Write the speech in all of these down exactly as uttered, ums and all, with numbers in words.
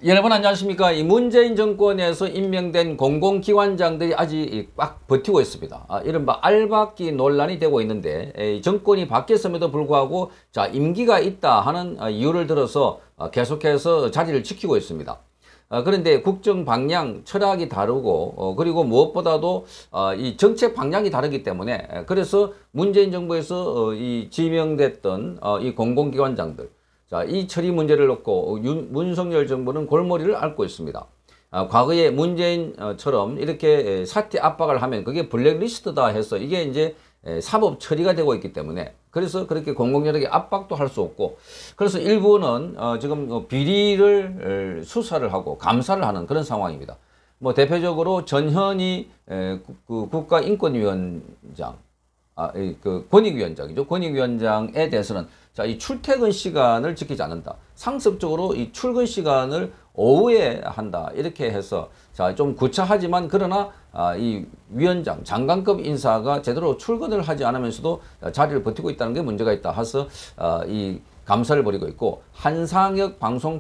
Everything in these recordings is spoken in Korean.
여러분 안녕하십니까. 이 문재인 정권에서 임명된 공공기관장들이 아직 꽉 버티고 있습니다. 아, 이른바 알박기 논란이 되고 있는데 에, 정권이 바뀌었음에도 불구하고 자 임기가 있다 하는 아, 이유를 들어서 아, 계속해서 자리를 지키고 있습니다. 아, 그런데 국정 방향, 철학이 다르고 어, 그리고 무엇보다도 어, 이 정책 방향이 다르기 때문에 에, 그래서 문재인 정부에서 어, 이 지명됐던 어, 이 공공기관장들 자, 이 처리 문제를 놓고 윤, 문석열 정부는 골머리를 앓고 있습니다. 아, 과거에 문재인처럼 이렇게 사퇴 압박을 하면 그게 블랙리스트다 해서 이게 이제 사법 처리가 되고 있기 때문에 그래서 그렇게 공공연하게 압박도 할 수 없고 그래서 일부는 어, 지금 비리를 수사를 하고 감사를 하는 그런 상황입니다. 뭐 대표적으로 전현희 에, 그 국가인권위원장 아, 그 권익위원장이죠. 권익위원장에 대해서는 자, 이 출퇴근 시간을 지키지 않는다. 상습적으로 이 출근 시간을 오후에 한다. 이렇게 해서 자, 좀 구차하지만 그러나 아, 이 위원장, 장관급 인사가 제대로 출근을 하지 않으면서도 자리를 버티고 있다는 게 문제가 있다 해서 아, 이 감사를 벌이고 있고 한상혁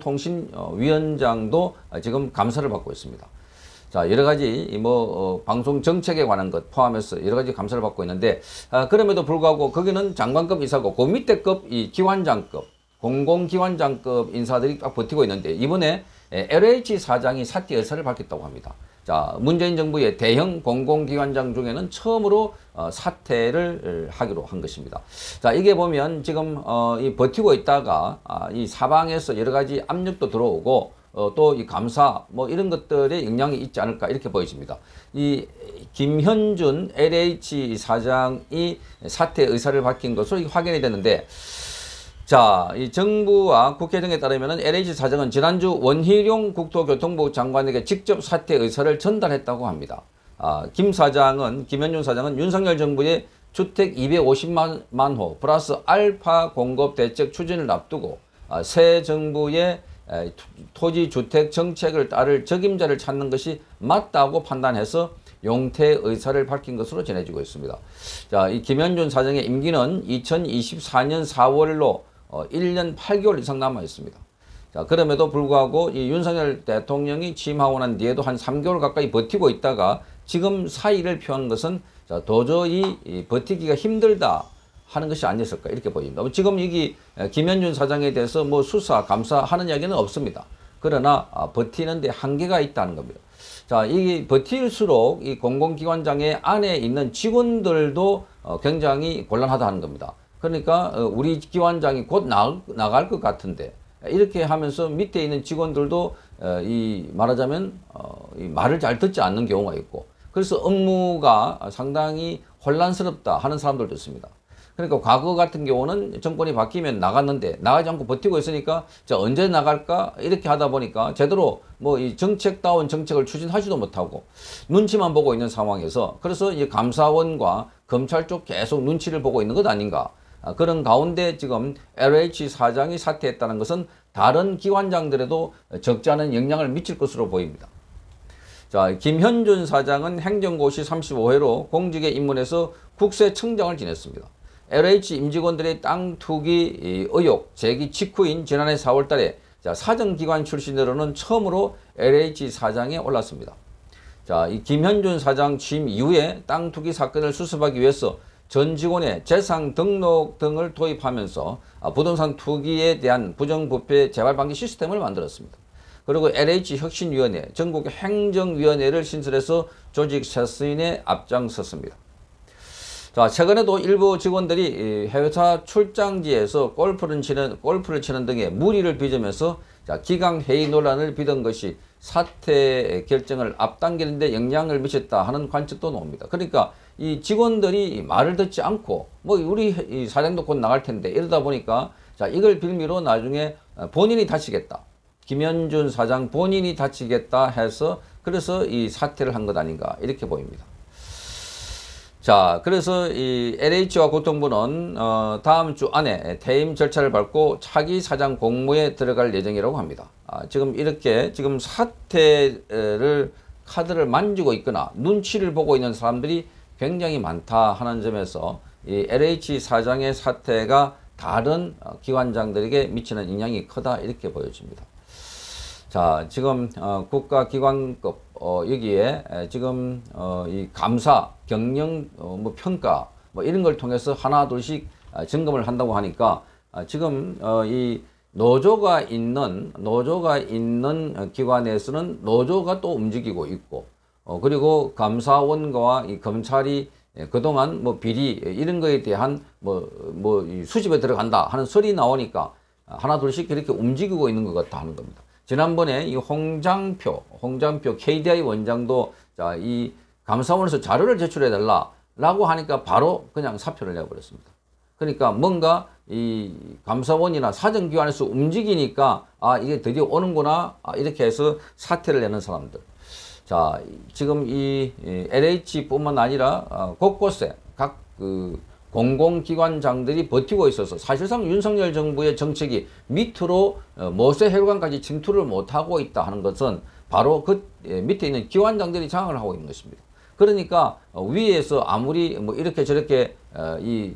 방송통신위원장도 지금 감사를 받고 있습니다. 자, 여러 가지, 뭐, 어, 방송 정책에 관한 것 포함해서 여러 가지 감사를 받고 있는데, 아, 그럼에도 불구하고 거기는 장관급 인사고, 그 밑에급 이 기관장급, 공공기관장급 인사들이 딱 버티고 있는데, 이번에 엘에이치 사장이 사퇴 의사를 밝혔다고 합니다. 자, 문재인 정부의 대형 공공기관장 중에는 처음으로 어, 사퇴를 하기로 한 것입니다. 자, 이게 보면 지금, 어, 이 버티고 있다가, 아, 이 사방에서 여러 가지 압력도 들어오고, 어, 또 이 감사 뭐 이런 것들에 영향이 있지 않을까 이렇게 보여집니다. 이 김현준 엘에이치 사장이 사퇴 의사를 밝힌 것으로 확인이 됐는데 자, 이 정부와 국회 등에 따르면 엘에이치 사장은 지난주 원희룡 국토교통부 장관에게 직접 사퇴 의사를 전달했다고 합니다. 아, 김 사장은 김현준 사장은 윤석열 정부의 주택 이백오십만 호 플러스 알파 공급 대책 추진을 앞두고 아, 새 정부의 토지 주택 정책을 따를 적임자를 찾는 것이 맞다고 판단해서 용퇴 의사를 밝힌 것으로 전해지고 있습니다. 자, 이 김현준 사장의 임기는 이천이십사년 사월로 어, 일 년 팔 개월 이상 남아 있습니다. 자, 그럼에도 불구하고 이 윤석열 대통령이 취임하고 난 뒤에도 한 삼 개월 가까이 버티고 있다가 지금 사의를 표한 것은 자, 도저히 이 버티기가 힘들다 하는 것이 아니었을까 이렇게 보입니다. 지금 여기 김현준 사장에 대해서 뭐 수사, 감사하는 이야기는 없습니다. 그러나 버티는데 한계가 있다는 겁니다. 자, 이 버틸수록 이 공공기관장의 안에 있는 직원들도 굉장히 곤란하다는 겁니다. 그러니까 우리 기관장이 곧 나, 나갈 것 같은데 이렇게 하면서 밑에 있는 직원들도 이 말하자면 이 말을 잘 듣지 않는 경우가 있고 그래서 업무가 상당히 혼란스럽다 하는 사람들도 있습니다. 그러니까 과거 같은 경우는 정권이 바뀌면 나갔는데 나가지 않고 버티고 있으니까 자 언제 나갈까 이렇게 하다 보니까 제대로 뭐 이 정책다운 정책을 추진하지도 못하고 눈치만 보고 있는 상황에서 그래서 이 감사원과 검찰 쪽 계속 눈치를 보고 있는 것 아닌가. 아, 그런 가운데 지금 엘에이치 사장이 사퇴했다는 것은 다른 기관장들에도 적지 않은 영향을 미칠 것으로 보입니다. 자, 김현준 사장은 행정고시 삼십오 회로 공직에 입문해서 국세청장을 지냈습니다. 엘에이치 임직원들의 땅 투기 의혹 제기 직후인 지난해 사월 달에 자, 사정기관 출신으로는 처음으로 엘에이치 사장에 올랐습니다. 자, 이 김현준 사장 취임 이후에 땅 투기 사건을 수습하기 위해서 전 직원의 재산 등록 등을 도입하면서 부동산 투기에 대한 부정부패 재발 방지 시스템을 만들었습니다. 그리고 엘에이치 혁신위원회, 전국 행정위원회를 신설해서 조직 쇄신에 앞장섰습니다. 자, 최근에도 일부 직원들이 해외사 출장지에서 골프를 치는, 골프를 치는 등의 무리를 빚으면서 자, 기강회의 논란을 빚은 것이 사퇴 결정을 앞당기는 데 영향을 미쳤다 하는 관측도 나옵니다. 그러니까 이 직원들이 말을 듣지 않고 뭐 우리 사장도 곧 나갈 텐데 이러다 보니까 자, 이걸 빌미로 나중에 본인이 다치겠다. 김현준 사장 본인이 다치겠다 해서 그래서 이 사퇴를 한 것 아닌가 이렇게 보입니다. 자, 그래서 이 엘에이치와 고통부는 어, 다음 주 안에 퇴임 절차를 밟고 차기 사장 공모에 들어갈 예정이라고 합니다. 아, 지금 이렇게 지금 사퇴를 카드를 만지고 있거나 눈치를 보고 있는 사람들이 굉장히 많다 하는 점에서 이 엘에이치 사장의 사퇴가 다른 기관장들에게 미치는 영향이 크다 이렇게 보여집니다. 자, 지금 어, 국가기관급 어, 여기에 에, 지금 어, 이 감사, 경영, 어, 뭐 평가 뭐 이런 걸 통해서 하나 둘씩 아, 점검을 한다고 하니까 아, 지금 어, 이 노조가 있는 노조가 있는 기관에서는 노조가 또 움직이고 있고 어, 그리고 감사원과 이 검찰이 예, 그동안 뭐 비리 이런 거에 대한 뭐, 뭐 수집에 들어간다 하는 설이 나오니까 하나 둘씩 이렇게 움직이고 있는 것 같다 하는 겁니다. 지난번에 이 홍장표, 홍장표 케이디아이 원장도 자, 이 감사원에서 자료를 제출해 달라라고 하니까 바로 그냥 사표를 내버렸습니다. 그러니까 뭔가 이 감사원이나 사정기관에서 움직이니까 아, 이게 드디어 오는구나. 아, 이렇게 해서 사퇴를 내는 사람들. 자, 지금 이 엘에이치뿐만 아니라 어, 곳곳에 각 그 공공기관장들이 버티고 있어서 사실상 윤석열 정부의 정책이 밑으로 어, 모세혈관까지 침투를 못하고 있다 하는 것은 바로 그 예, 밑에 있는 기관장들이 장악을 하고 있는 것입니다. 그러니까 어, 위에서 아무리 뭐 이렇게 저렇게 어, 이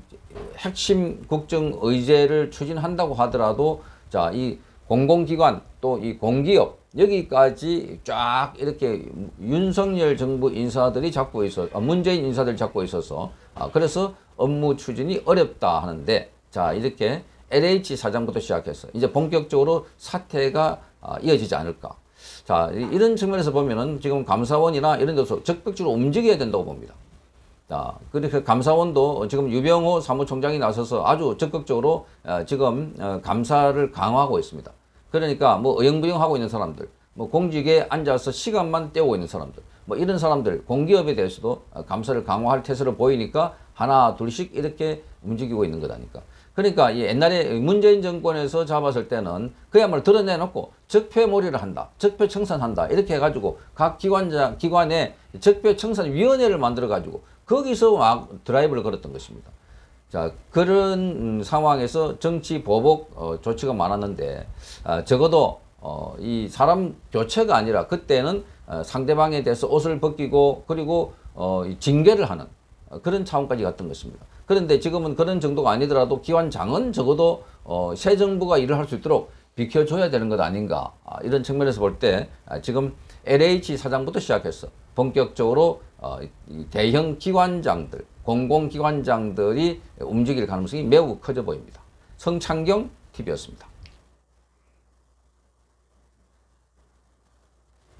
핵심 국정 의제를 추진한다고 하더라도 자, 이 공공기관 또 이 공기업 여기까지 쫙 이렇게 윤석열 정부 인사들이 잡고 있어, 문재인 인사들이 잡고 있어서 아, 그래서 업무 추진이 어렵다 하는데 자, 이렇게 엘에이치 사장부터 시작해서 이제 본격적으로 사태가 아, 이어지지 않을까. 자, 이런 측면에서 보면은 지금 감사원이나 이런 데서 적극적으로 움직여야 된다고 봅니다. 자, 그렇게 감사원도 지금 유병호 사무총장이 나서서 아주 적극적으로 어, 지금 어, 감사를 강화하고 있습니다. 그러니까 뭐 어영부영하고 있는 사람들, 뭐 공직에 앉아서 시간만 때우고 있는 사람들, 뭐 이런 사람들 공기업에 대해서도 감사를 강화할 태세로 보이니까 하나 둘씩 이렇게 움직이고 있는 거다니까. 그러니까 이 옛날에 문재인 정권에서 잡았을 때는 그야말로 드러내놓고 적폐몰이를 한다, 적폐청산한다 이렇게 해가지고 각 기관장 기관에 적폐청산위원회를 만들어가지고 거기서 막 드라이브를 걸었던 것입니다. 자, 그런 상황에서 정치 보복 어, 조치가 많았는데 어, 적어도 어, 이 사람 교체가 아니라 그때는 어, 상대방에 대해서 옷을 벗기고 그리고 어, 징계를 하는 어, 그런 차원까지 갔던 것입니다. 그런데 지금은 그런 정도가 아니더라도 기관장은 적어도 어, 새 정부가 일을 할 수 있도록 비켜줘야 되는 것 아닌가. 아, 이런 측면에서 볼 때 아, 지금 엘에이치 사장부터 시작해서 본격적으로 어, 이 대형 기관장들, 공공기관장들이 움직일 가능성이 매우 커져 보입니다. 성창경 티비였습니다.